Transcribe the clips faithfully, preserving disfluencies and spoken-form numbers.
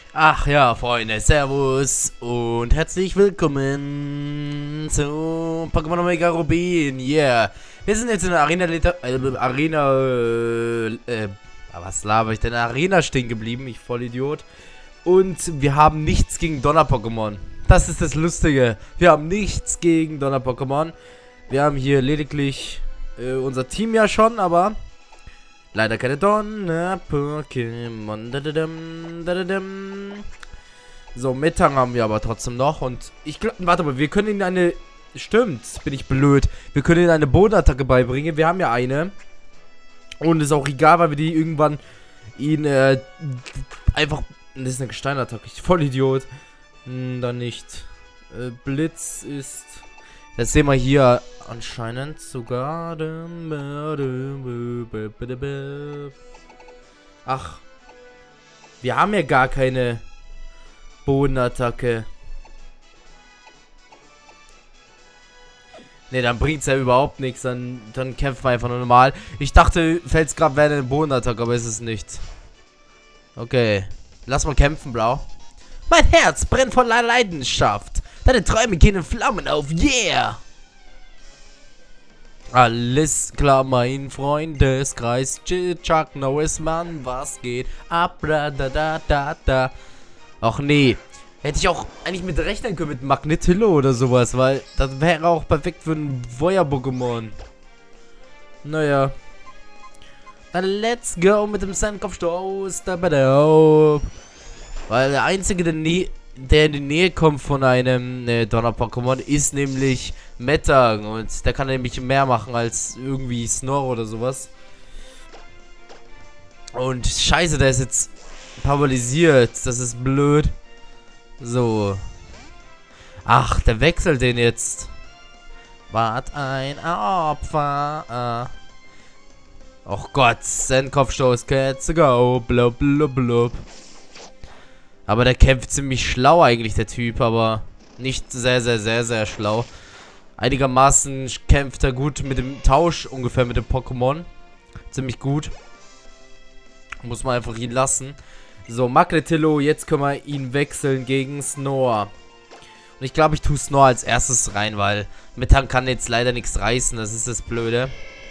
Ach ja, Freunde, Servus und herzlich willkommen zu Pokémon Omega Rubin. Yeah, wir sind jetzt in der Arena, äh, Arena, äh, äh, was laber ich denn? Arena stehen geblieben, ich Vollidiot. Und wir haben nichts gegen Donner-Pokémon. Das ist das Lustige. Wir haben nichts gegen Donner-Pokémon. Wir haben hier lediglich äh, unser Team ja schon, aber leider keine Donner-Pokémon. So, Metang haben wir aber trotzdem noch. Und ich glaube, warte mal, wir können ihnen eine... Stimmt, bin ich blöd. Wir können ihnen eine Bodenattacke beibringen. Wir haben ja eine. Und ist auch egal, weil wir die irgendwann ihn äh, einfach... Das ist eine Gesteinattacke. Ich voll Idiot. Hm, dann nicht. Äh, Blitz ist... Jetzt sehen wir hier anscheinend sogar... Ach. Wir haben ja gar keine Bodenattacke. Ne, dann bringt's ja überhaupt nichts. Dann, dann kämpfen wir einfach nur normal. Ich dachte, Felsgrab wäre eine Bodenattacke, aber ist es nicht. Okay. Lass mal kämpfen, Blau. Mein Herz brennt voller Leidenschaft. Deine Träume gehen in Flammen auf. Yeah! Alles klar, mein Freundeskreis. Chuck Norris, Mann, was geht ab? Da, da, da, da, da. Ach nee. Hätte ich auch eigentlich mit rechnen können mit Magnetillo oder sowas, weil das wäre auch perfekt für ein Feuer-Pokémon. Naja. Dann let's go mit dem Sandkopfstoß. Da bei der Weil der einzige, der, nie, der in die Nähe kommt von einem äh, Donner-Pokémon, ist nämlich Metang. Und der kann nämlich mehr machen als irgendwie Snore oder sowas. Und scheiße, der ist jetzt paralysiert. Das ist blöd. So. Ach, der wechselt den jetzt. Wart ein Opfer. Och Gott, Sandkopfstoß, Cats go. Blub, blub, blub. Aber der kämpft ziemlich schlau eigentlich, der Typ, aber nicht sehr, sehr, sehr, sehr schlau. Einigermaßen kämpft er gut mit dem Tausch, ungefähr mit dem Pokémon. Ziemlich gut. Muss man einfach ihn lassen. So, Magnetillo, jetzt können wir ihn wechseln gegen Snore. Und ich glaube, ich tue Snore als erstes rein, weil Metang kann jetzt leider nichts reißen, das ist das Blöde.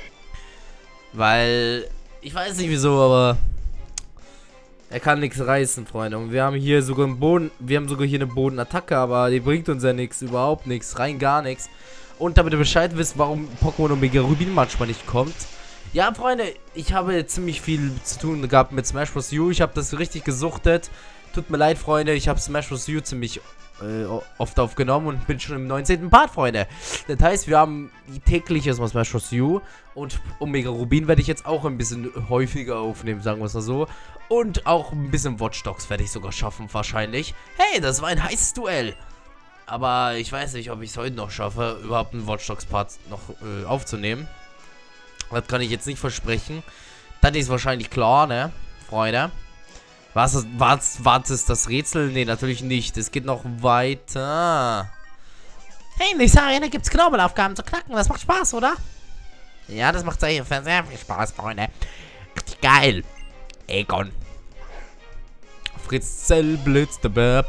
Weil, ich weiß nicht wieso, aber... Er kann nichts reißen, Freunde. Und wir haben hier sogar einen Boden. Wir haben sogar hier eine Bodenattacke, aber die bringt uns ja nichts. Überhaupt nichts. Rein gar nichts. Und damit ihr Bescheid wisst, warum Pokémon Omega Rubin manchmal nicht kommt. Ja, Freunde, ich habe ziemlich viel zu tun gehabt mit Smash Bros. U. Ich habe das richtig gesuchtet. Tut mir leid, Freunde. Ich habe Smash Bros. U ziemlich äh, oft aufgenommen und bin schon im neunzehnten Part, Freunde. Das heißt, wir haben täglich erstmal Smash Bros. U. Und Omega Rubin werde ich jetzt auch ein bisschen häufiger aufnehmen, sagen wir es mal so. Und auch ein bisschen Watch Dogs werde ich sogar schaffen, wahrscheinlich. Hey, das war ein heißes Duell. Aber ich weiß nicht, ob ich es heute noch schaffe, überhaupt einen Watch Dogs Part noch äh, aufzunehmen. Das kann ich jetzt nicht versprechen. Das ist wahrscheinlich klar, ne, Freunde? Was, was, was ist das Rätsel? Ne, natürlich nicht. Es geht noch weiter. Hey, in dieser Arena gibt es Knobelaufgaben zu knacken. Das macht Spaß, oder? Ja, das macht sehr, sehr viel Spaß, Freunde. Richtig geil. Egon. Fritz Zellblitz.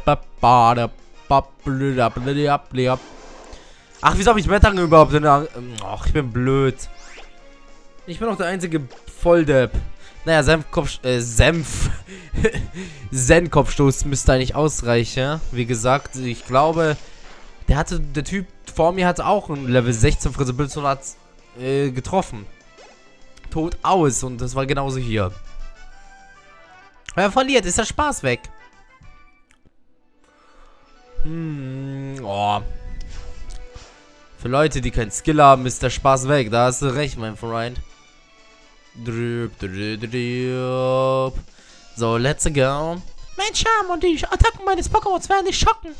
Ach, wieso habe ich Metang überhaupt in der... Ach, ich bin blöd. Ich bin doch der einzige Volldepp. Naja, Senfkopf... Äh, Senf... Zen-Kopfstoß müsste eigentlich ausreichen. Wie gesagt, ich glaube... Der hatte... Der Typ vor mir hatte auch ein Level sechzehn Fritz Blitz und hat äh, getroffen. Tot aus. Und das war genauso hier. Wer verliert, ist der Spaß weg. Hm, oh. Für Leute, die keinen Skill haben, ist der Spaß weg. Da hast du recht, mein Freund. So, let's go. Mein Charme und die Attacken meines Pokémons werden dich schocken.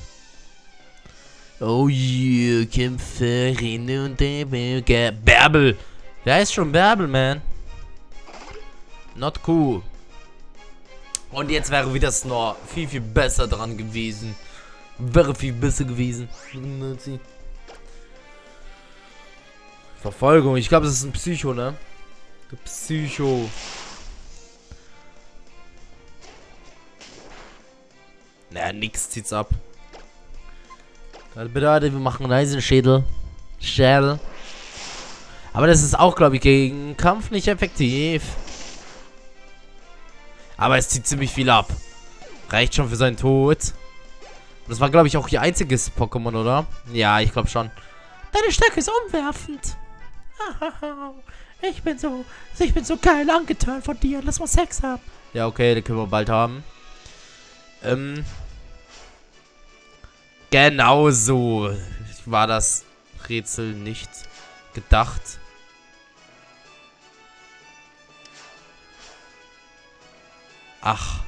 Oh yeah, Kämpferin und der Bärbel. Der ist schon Bärbel, man. Not cool. Und jetzt wäre wieder Snore viel, viel besser dran gewesen. Wäre viel besser gewesen. Verfolgung. Ich glaube, das ist ein Psycho, ne? Du Psycho. Naja, nix zieht's ab. Das bedeutet, wir machen einen Eisenschädel. Schädel. Aber das ist auch, glaube ich, gegen Kampf nicht effektiv. Aber es zieht ziemlich viel ab. Reicht schon für seinen Tod. Das war, glaube ich, auch ihr einziges Pokémon, oder? Ja, ich glaube schon. Deine Stärke ist umwerfend. Ich bin so, ich bin so geil angetan von dir. Lass mal Sex haben. Ja, okay, den können wir bald haben. Ähm. Genau so war das Rätsel nicht gedacht. Ach.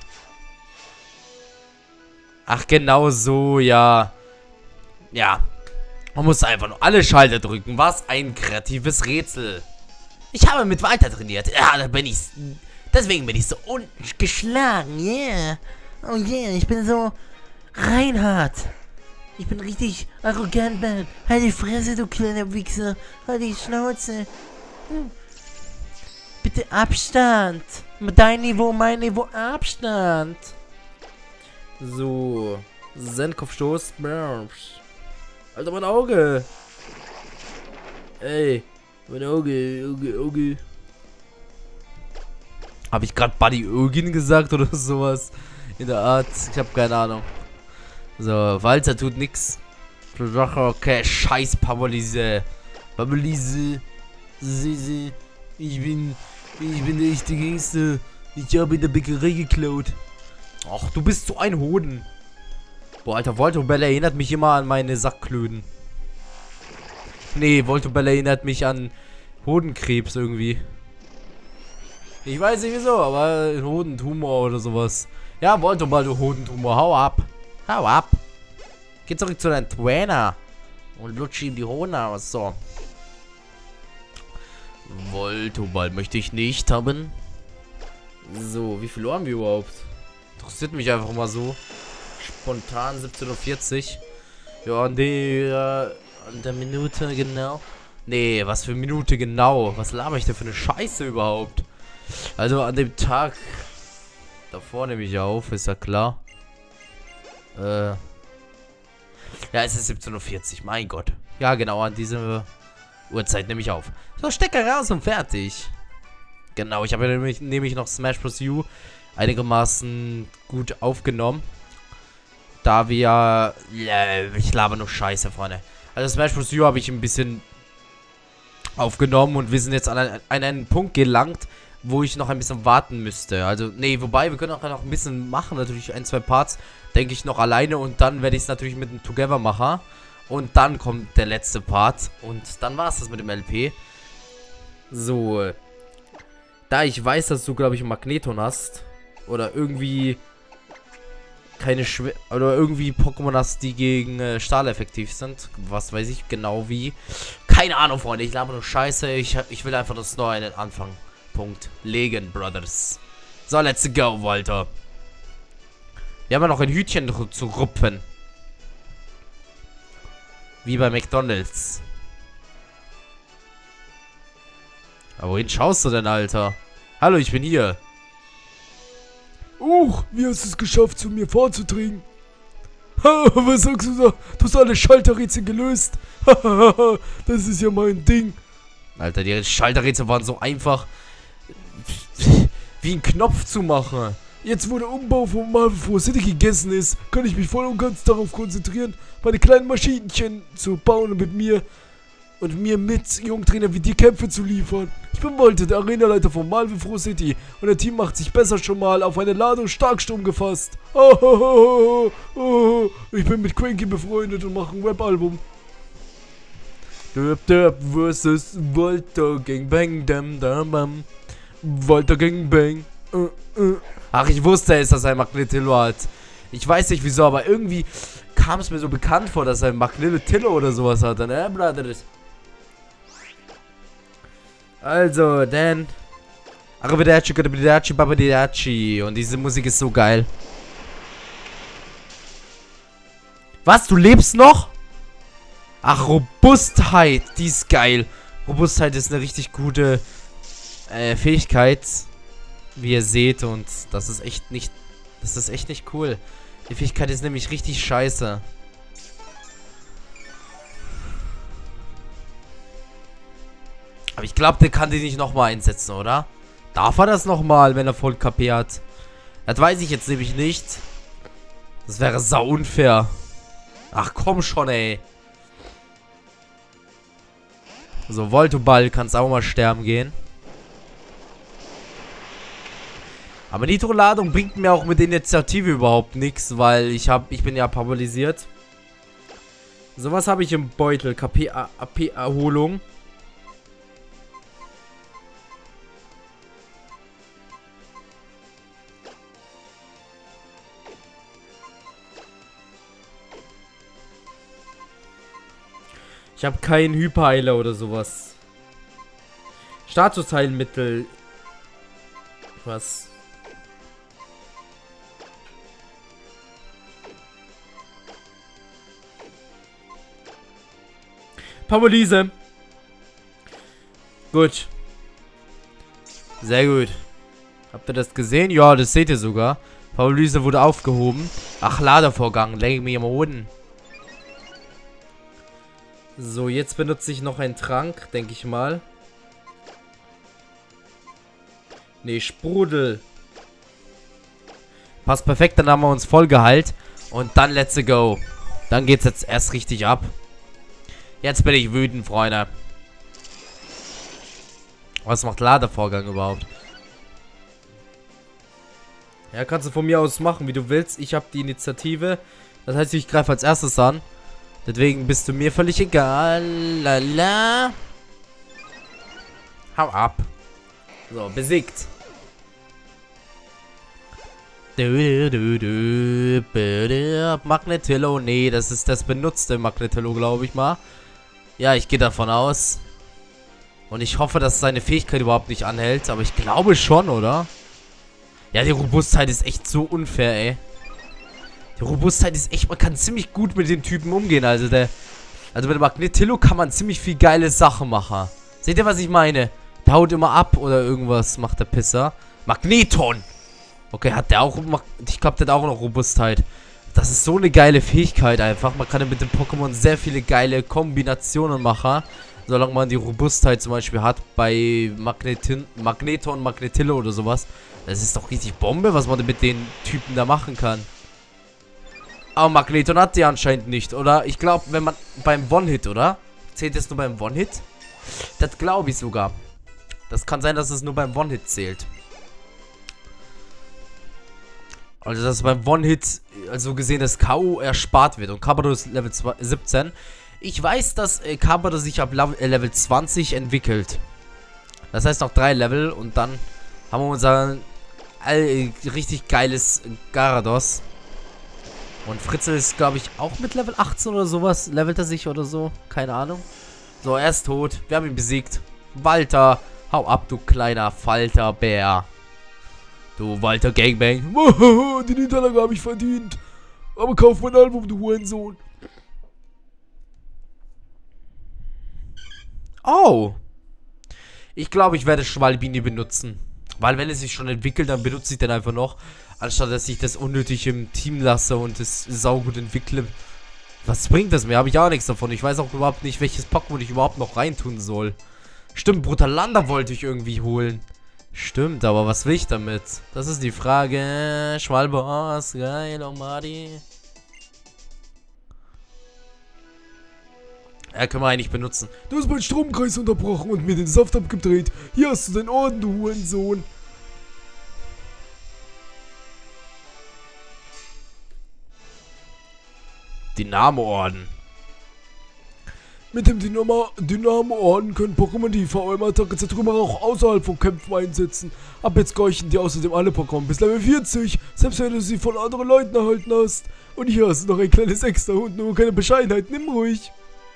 Ach, genau so, ja. Ja. Man muss einfach nur alle Schalter drücken. Was ein kreatives Rätsel. Ich habe mit weiter trainiert. Ja, da bin ich. Deswegen bin ich so ungeschlagen. Yeah. Oh yeah, ich bin so Reinhard. Ich bin richtig arrogant, man. Halt die Fresse, du kleiner Wichser. Halt die Schnauze. Hm. Bitte Abstand. Dein Niveau, mein Niveau, Abstand. So. Sendkopfstoß. Alter, mein Auge. Ey. Mein Auge, Auge, Auge. Habe ich gerade Buddy Eugen gesagt oder sowas? In der Art. Ich habe keine Ahnung. So, Walter tut nix. Okay, scheiß Pavolise. Pavolise. Ich bin. Ich bin der echte Gangster. Ich habe in der Bäckerei geklaut. Ach, du bist so ein Hoden. Boah, Alter, Voltobell erinnert mich immer an meine Sackklöten. Nee, Voltobell erinnert mich an Hodenkrebs irgendwie. Ich weiß nicht wieso, aber Hodentumor oder sowas. Ja, Voltobell, du Hodentumor, hau ab. Hau ab. Geh zurück zu deinem Trainer. Und lutsch ihm die Hoden aus. So. Voltoball möchte ich nicht haben. So, wie viel Uhr haben wir überhaupt? Interessiert mich einfach mal so. Spontan siebzehn Uhr vierzig. Ja, an der, an der Minute genau. Nee, was für Minute genau? Was laber ich denn für eine Scheiße überhaupt? Also an dem Tag davor nehme ich auf, ist ja klar. Äh. Ja, es ist siebzehn Uhr vierzig, mein Gott. Ja, genau, an diese Uhrzeit nehme ich auf. So, Stecker raus und fertig. Genau, ich habe ja nämlich, nämlich noch Smash Bros. U einigermaßen gut aufgenommen. Da wir... Äh, ich laber nur Scheiße, Freunde. Also Smash Bros. U habe ich ein bisschen aufgenommen und wir sind jetzt an einen, an einen Punkt gelangt, wo ich noch ein bisschen warten müsste. Also, nee, wobei, wir können auch noch ein bisschen machen, natürlich ein, zwei Parts, denke ich, noch alleine und dann werde ich es natürlich mit dem Together machen. Und dann kommt der letzte Part und dann war es das mit dem L P. So. Da ich weiß, dass du, glaube ich, einen Magneton hast oder irgendwie keine Schwer oder irgendwie Pokémon hast, die gegen äh, Stahl effektiv sind. Was weiß ich genau wie. Keine Ahnung, Freunde, ich laber nur Scheiße. Ich, ich will einfach das neue einen Anfang. Punkt. Legen, Brothers. So, let's go, Walter. Wir haben ja noch ein Hütchen zu rupfen. Wie bei McDonald's. Aber wohin schaust du denn, Alter? Hallo, ich bin hier. Uch, wie hast du es geschafft, zu mir vorzudringen? Ha, was sagst du da? Du hast alle Schalterrätsel gelöst. Das ist ja mein Ding. Alter, die Schalterrätsel waren so einfach. Wie ein Knopf zu machen. Jetzt, wo der Umbau von Marvel Force City gegessen ist, kann ich mich voll und ganz darauf konzentrieren, meine kleinen Maschinchen zu bauen und mit mir und mir mit Jungtrainer wie dir Kämpfe zu liefern. Ich bin Walter, der Arenaleiter von Marvel Force City und der Team macht sich besser schon mal auf eine Ladung Starksturm gefasst. Oh, oh, oh, oh, oh. Ich bin mit Cranky befreundet und mache ein Rap-Album. Döp Döp versus Walter Gangbang Dam Dam Bam. Walter Gangbang. Uh, uh. Ach, ich wusste es, dass er ein Magnetillo hat. Ich weiß nicht wieso, aber irgendwie kam es mir so bekannt vor, dass er ein Magnetillo oder sowas hat. Ne, Brother? Also, dann. Arrivederci, arrivederci, babadidaci. Und diese Musik ist so geil. Was? Du lebst noch? Ach, Robustheit. Die ist geil. Robustheit ist eine richtig gute äh, Fähigkeit. Wie ihr seht. Und das ist echt nicht Das ist echt nicht cool. Die Fähigkeit ist nämlich richtig scheiße. Aber ich glaube, der kann die nicht nochmal einsetzen, oder? Darf er das nochmal, wenn er voll K P hat? Das weiß ich jetzt nämlich nicht. Das wäre sau unfair. Ach komm schon, ey. So, Voltoball kannst auch mal sterben gehen. Aber Nitro-Ladung bringt mir auch mit der Initiative überhaupt nichts, weil ich hab, ich bin ja paralysiert. So, was habe ich im Beutel? K P-A P-Erholung. Ich habe keinen Hyperheiler oder sowas. Statusheilmittel. Was? Paralyse. Gut. Sehr gut. Habt ihr das gesehen? Ja, das seht ihr sogar. Paralyse wurde aufgehoben. Ach, Ladevorgang. Leg mich am Boden. So, jetzt benutze ich noch einen Trank, denke ich mal. Ne, Sprudel. Passt perfekt, dann haben wir uns voll geheilt. Und dann let's go. Dann geht's jetzt erst richtig ab. Jetzt bin ich wütend, Freunde. Was macht Ladevorgang überhaupt? Ja, kannst du von mir aus machen, wie du willst. Ich habe die Initiative. Das heißt, ich greife als erstes an. Deswegen bist du mir völlig egal. Lala. Hau ab. So, besiegt. Du, du, du, du, Magnetillo. Nee, das ist das benutzte Magnetillo, glaube ich mal. Ja, ich gehe davon aus. Und ich hoffe, dass seine Fähigkeit überhaupt nicht anhält. Aber ich glaube schon, oder? Ja, die Robustheit ist echt so unfair, ey. Die Robustheit ist echt, man kann ziemlich gut mit den Typen umgehen, also der, also mit dem Magnetillo kann man ziemlich viel geile Sachen machen. Seht ihr, was ich meine? Der haut immer ab oder irgendwas macht der Pisser. Magneton! Okay, hat der auch, ich glaube, der hat auch noch Robustheit. Das ist so eine geile Fähigkeit einfach, man kann ja mit dem Pokémon sehr viele geile Kombinationen machen. Solange man die Robustheit zum Beispiel hat bei Magnetin, Magneton, Magnetillo oder sowas. Das ist doch richtig Bombe, was man mit den Typen da machen kann. Aber Magneton hat die anscheinend nicht, oder? Ich glaube, wenn man beim One-Hit, oder? Zählt es nur beim One-Hit? Das glaube ich sogar. Das kann sein, dass es nur beim One-Hit zählt. Also, dass beim One-Hit, also gesehen, das K O erspart wird. Und Carpador ist Level siebzehn. Ich weiß, dass äh, Carpador sich ab Level zwanzig entwickelt. Das heißt noch drei Level und dann haben wir unser äh, richtig geiles Gyarados. Und Fritzl ist, glaube ich, auch mit Level achtzehn oder sowas. Levelt er sich oder so? Keine Ahnung. So, er ist tot. Wir haben ihn besiegt. Walter, hau ab, du kleiner Falterbär. Du Walter Gangbang. Die Niederlage habe ich verdient. Aber kauf mein Album, du Hurensohn. Oh. Ich glaube, ich werde Schwalbini benutzen. Weil wenn es sich schon entwickelt, dann benutze ich den einfach noch. Anstatt dass ich das unnötig im Team lasse und es saugut entwickle. Was bringt das mir? Habe ich auch nichts davon. Ich weiß auch überhaupt nicht, welches Pokémon ich überhaupt noch reintun soll. Stimmt, Brutalanda wollte ich irgendwie holen. Stimmt, aber was will ich damit? Das ist die Frage. Schwalboss, geil, oh Madi. Ja, können wir eigentlich benutzen. Du hast meinen Stromkreis unterbrochen und mir den Saft abgedreht. Hier hast du deinen Orden, du Hurensohn. Dynamo-Orden. Mit dem Dynamo-Orden können Pokémon die V M-Attacke Zertrümmerer auch außerhalb von Kämpfen einsetzen. Ab jetzt gehorchen dir außerdem alle Pokémon bis Level vierzig, selbst wenn du sie von anderen Leuten erhalten hast. Und hier hast du noch ein kleines Extra-Hund, nur keine Bescheidenheit, nimm ruhig.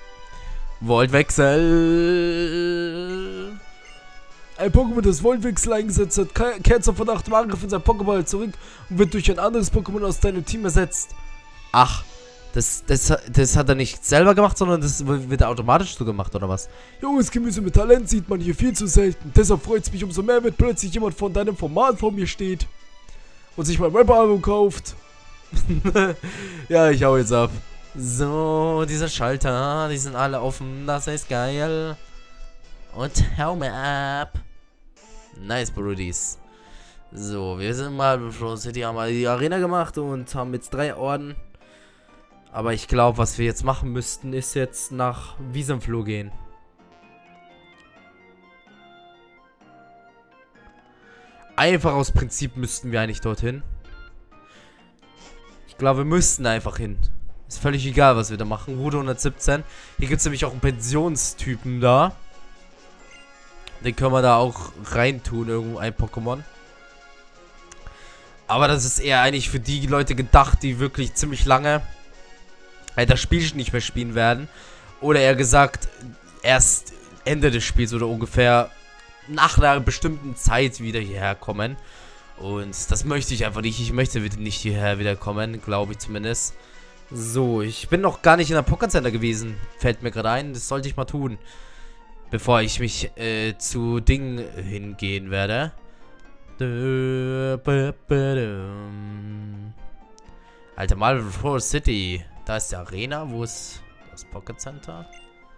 Voltwechsel. Ein Pokémon, das Voltwechsel eingesetzt hat, kehrt zum Verdacht im Angriff in sein Pokéball zurück und wird durch ein anderes Pokémon aus deinem Team ersetzt. Ach, das, das, das hat er nicht selber gemacht, sondern das wird automatisch so gemacht, oder was? Junges Gemüse mit Talent sieht man hier viel zu selten. Deshalb freut es mich umso mehr, wenn plötzlich jemand von deinem Format vor mir steht. und sich mein Rap-Album kauft. Ja, ich hau jetzt ab. So, diese Schalter, die sind alle offen. Das ist geil. Und hau mir ab. Nice, Brudis. So, wir sind mal Pro City, haben mal die Arena gemacht und haben jetzt drei Orden. Aber ich glaube, was wir jetzt machen müssten, ist jetzt nach Wiesenfloh gehen. Einfach aus Prinzip müssten wir eigentlich dorthin. Ich glaube, wir müssten einfach hin. Ist völlig egal, was wir da machen. Route hundertsiebzehn. Hier gibt es nämlich auch einen Pensionstypen da. Den können wir da auch reintun, irgendwo ein Pokémon. Aber das ist eher eigentlich für die Leute gedacht, die wirklich ziemlich lange äh, das Spiel nicht mehr spielen werden. Oder eher gesagt, erst Ende des Spiels oder ungefähr nach einer bestimmten Zeit wieder hierher kommen. Und das möchte ich einfach nicht. Ich möchte nicht hierher wieder kommen, glaube ich zumindest. So, ich bin noch gar nicht in der Pocket Center gewesen. Fällt mir gerade ein. Das sollte ich mal tun. Bevor ich mich äh, zu Dingen hingehen werde. Alter, Marvel Pro City. Da ist die Arena. Wo ist das Pocket Center?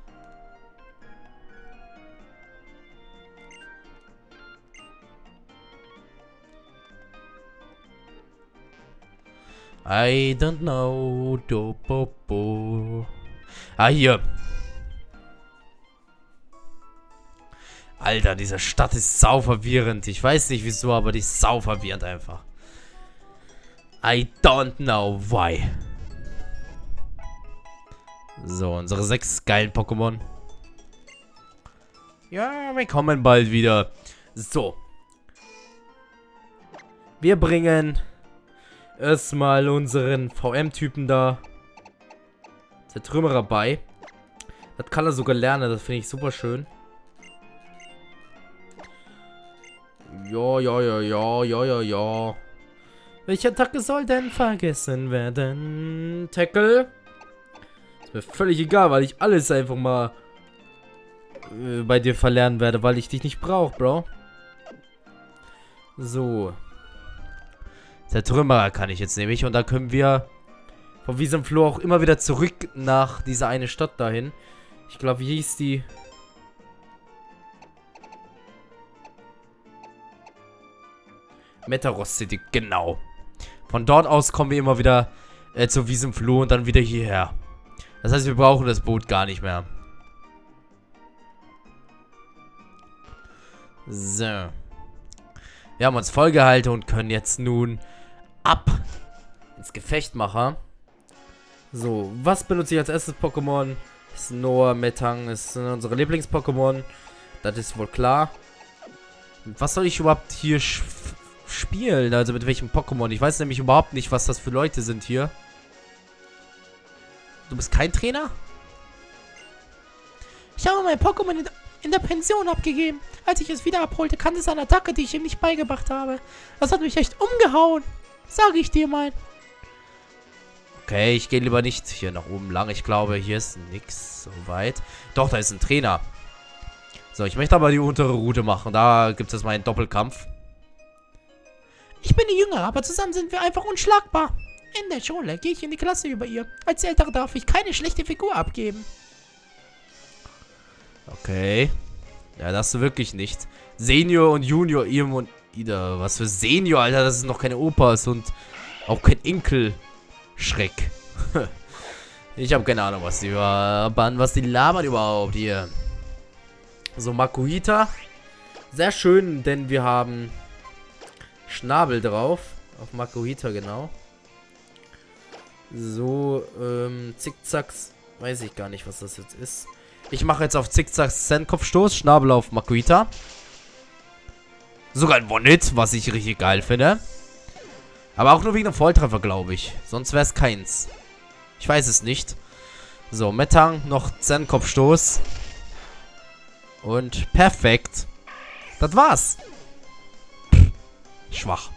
I don't know. Do, bo, bo. Ah, hier. Alter, diese Stadt ist sau verwirrend. Ich weiß nicht wieso, aber die ist sau verwirrend einfach. I don't know why. So, unsere sechs geilen Pokémon. Ja, wir kommen bald wieder. So. Wir bringen erstmal unseren V M-Typen da. Der Trümmerer bei. Das kann er sogar lernen, das finde ich super schön. Ja, ja, ja, ja, ja, ja, ja. Welche Attacke soll denn vergessen werden? Tackle? Ist mir völlig egal, weil ich alles einfach mal äh, bei dir verlernen werde, weil ich dich nicht brauche, Bro. So. Der Trümmerer kann ich jetzt nämlich und da können wir von Wiesenfloh auch immer wieder zurück nach dieser eine Stadt dahin. Ich glaube, wie hieß die? Metaros City, genau. Von dort aus kommen wir immer wieder äh, zu Wiesenfloh und dann wieder hierher. Das heißt, wir brauchen das Boot gar nicht mehr. So. Wir haben uns vollgehalten und können jetzt nun ab ins Gefecht machen. So, was benutze ich als erstes Pokémon? Snow, Metang, das sind unsere Lieblings-Pokémon. Das ist wohl klar. Was soll ich überhaupt hier spielen? Also mit welchem Pokémon? Ich weiß nämlich überhaupt nicht, was das für Leute sind hier. Du bist kein Trainer? Ich habe mein Pokémon in, in der Pension abgegeben. Als ich es wieder abholte, kannte es eine Attacke, die ich ihm nicht beigebracht habe. Das hat mich echt umgehauen. Sage ich dir mal. Okay, ich gehe lieber nicht hier nach oben lang. Ich glaube, hier ist nichts so weit. Doch, da ist ein Trainer. So, ich möchte aber die untere Route machen. Da gibt es meinen Doppelkampf. Ich bin die Jüngere, aber zusammen sind wir einfach unschlagbar. In der Schule gehe ich in die Klasse über ihr. Als Ältere darf ich keine schlechte Figur abgeben. Okay. Ja, das du wirklich nicht. Senior und Junior, Irm und Ida. Was für Senior, Alter. Das ist noch keine Opas und auch kein Enkel-Schreck. Ich habe keine Ahnung, was die labern. Was die labern überhaupt hier. So, Makuhita. Sehr schön, denn wir haben Schnabel drauf. Auf Makuhita, genau. So, ähm, Zickzacks. Weiß ich gar nicht, was das jetzt ist. Ich mache jetzt auf Zickzacks Zen-Kopfstoß. Schnabel auf Makuhita. Sogar ein One-Hit, was ich richtig geil finde. Aber auch nur wegen einem Volltreffer, glaube ich. Sonst wäre es keins. Ich weiß es nicht. So, Metang, noch Zen-Kopfstoß. Und perfekt. Das war's. Pff, schwach.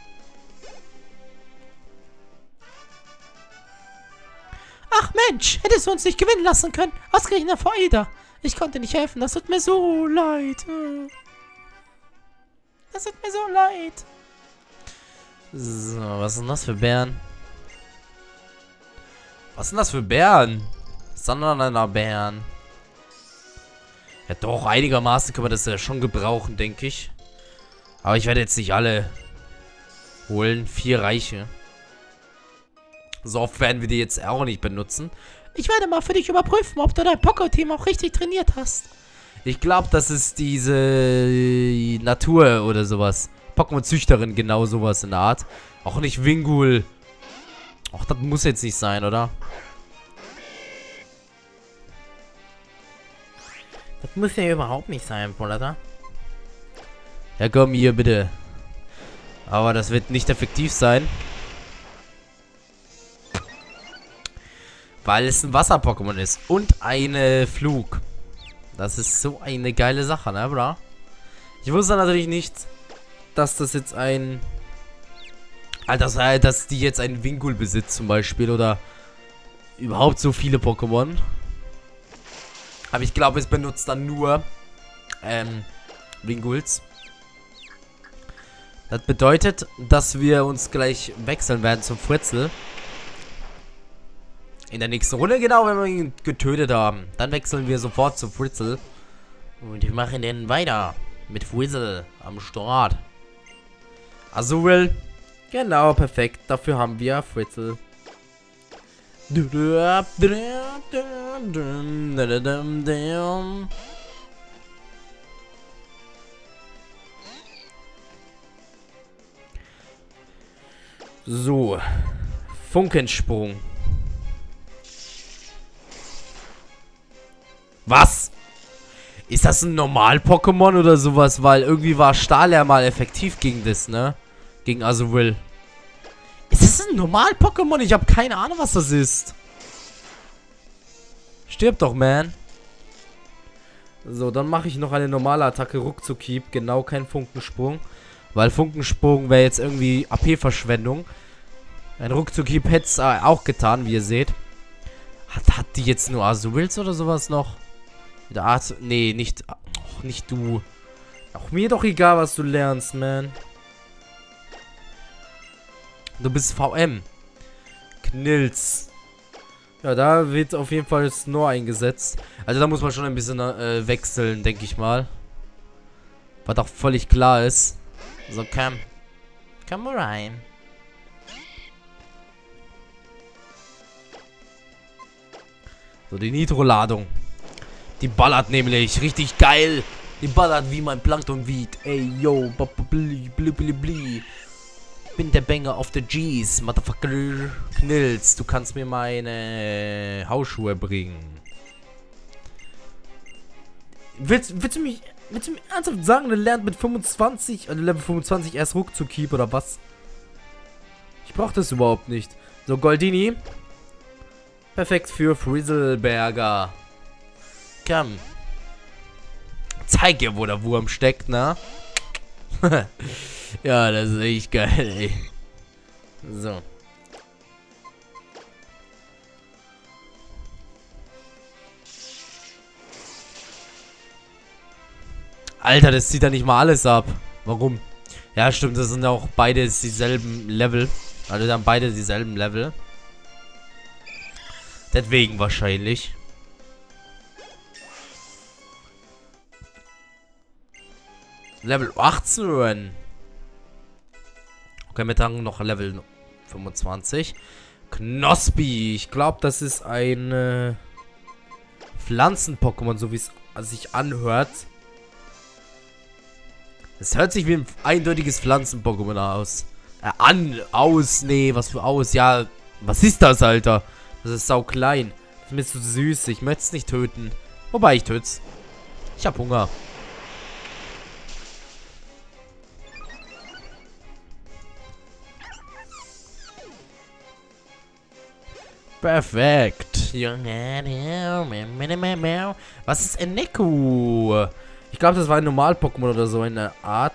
Ach Mensch, hättest du uns nicht gewinnen lassen können. Ausgerechnet vor Ida. Ich konnte nicht helfen, das tut mir so leid. Das tut mir so leid. So, was sind das für Bären? Was sind das für Bären? Sonderbären. Ja doch, einigermaßen können wir das ja schon gebrauchen, denke ich. Aber ich werde jetzt nicht alle holen. Vier reiche. So oft werden wir die jetzt auch nicht benutzen. Ich werde mal für dich überprüfen, ob du dein Pokémon-Team auch richtig trainiert hast. Ich glaube, das ist diese Natur oder sowas. Pokémon-Züchterin, genau sowas in der Art. Auch nicht Wingul. Ach, das muss jetzt nicht sein, oder? Das muss ja überhaupt nicht sein, Polata. Ja, komm hier, bitte. Aber das wird nicht effektiv sein. Weil es ein Wasser-Pokémon ist. Und eine Flug. Das ist so eine geile Sache, ne, bra? Ich wusste natürlich nicht, dass das jetzt ein... Alter, dass die jetzt einen Wingul besitzt zum Beispiel. Oder überhaupt so viele Pokémon. Aber ich glaube, es benutzt dann nur ähm, Winguls. Das bedeutet, dass wir uns gleich wechseln werden zum Fritzl. In der nächsten Runde, genau, wenn wir ihn getötet haben. Dann wechseln wir sofort zu Fritzl. Und wir machen dann weiter mit Frizzle am Start. Azurill. Genau, perfekt. Dafür haben wir Fritzl. So. Funkensprung. Was? Ist das ein Normal-Pokémon oder sowas? Weil irgendwie war Stahl ja mal effektiv gegen das, ne? Gegen Azurill. Ist das ein Normal-Pokémon? Ich habe keine Ahnung, was das ist. Stirb doch, man. So, dann mache ich noch eine normale Attacke. Ruckzuck-Hieb. Genau, kein Funkensprung. Weil Funkensprung wäre jetzt irgendwie A P-Verschwendung. Ein Ruckzuck-Hieb hätte es äh, auch getan, wie ihr seht. Hat, hat die jetzt nur Azurills oder sowas noch? Der Art. Nee, nicht. Och, nicht du. Auch mir doch egal, was du lernst, man. Du bist V M. Knilz. Ja, da wird auf jeden Fall Snore eingesetzt. Also da muss man schon ein bisschen äh, wechseln, denke ich mal. Was auch völlig klar ist. So, komm. Komm mal rein. So, die Nitro-Ladung. Die ballert nämlich richtig geil. Die ballert wie mein Plankton-Weed. Ey, yo. Bli, bli, bli, bli. Bin der Banger of the G's, Motherfucker. Knilz, du kannst mir meine Hausschuhe bringen. Willst, willst du mich, willst du mir ernsthaft sagen, der lernt mit fünfundzwanzig, also Level fünfundzwanzig erst Ruckzuck-Hieb oder was? Ich brauch das überhaupt nicht. So, Goldini. Perfekt für Frizzleberger. Komm. Zeig ihr, wo der Wurm steckt, ne? Ja, das ist echt geil, ey. So. Alter, das zieht ja nicht mal alles ab. Warum? Ja, stimmt, das sind auch beide dieselben Level. Also dann beide dieselben Level. Deswegen wahrscheinlich. Level achtzehn. Okay, wir tragen noch Level fünfundzwanzig. Knospi. Ich glaube, das ist ein äh, Pflanzen-Pokémon, so wie es sich anhört. Es hört sich wie ein eindeutiges Pflanzen-Pokémon aus. Äh, an, aus, nee, was für aus? Ja, was ist das, Alter? Das ist sau klein. Das ist mir zu süß. Ich möchte es nicht töten. Wobei, ich töt's. Ich hab Hunger. Perfekt. Was ist Eneku? Ich glaube, das war ein Normal-Pokémon oder so in der Art.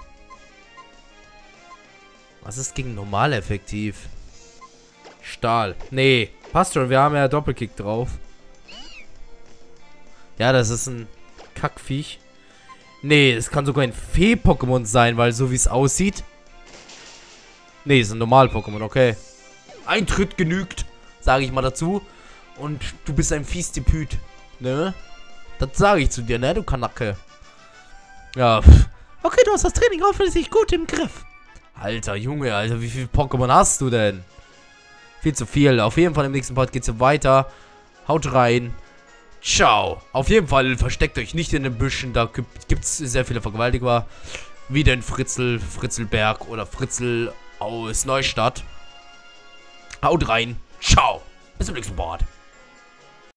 Was ist gegen Normal effektiv? Stahl. Nee, passt schon. Wir haben ja Doppelkick drauf. Ja, das ist ein Kackviech. Nee, es kann sogar ein Fee-Pokémon sein, weil so wie es aussieht. Nee, ist ein normal-Pokémon, okay. Ein Tritt genügt, sage ich mal dazu. Und du bist ein Fiestipüt, ne? Das sage ich zu dir, ne, du Kanacke. Ja, pff. Okay, du hast das Training offensichtlich gut im Griff. Alter, Junge, Alter, wie viele Pokémon hast du denn? Viel zu viel. Auf jeden Fall im nächsten Part geht's weiter. Haut rein. Ciao. Auf jeden Fall versteckt euch nicht in den Büschen. Da gibt es sehr viele Vergewaltiger. Wie den Fritzel, Fritzelberg oder Fritzel aus Neustadt. Haut rein. Ciao. Bis zum nächsten Part.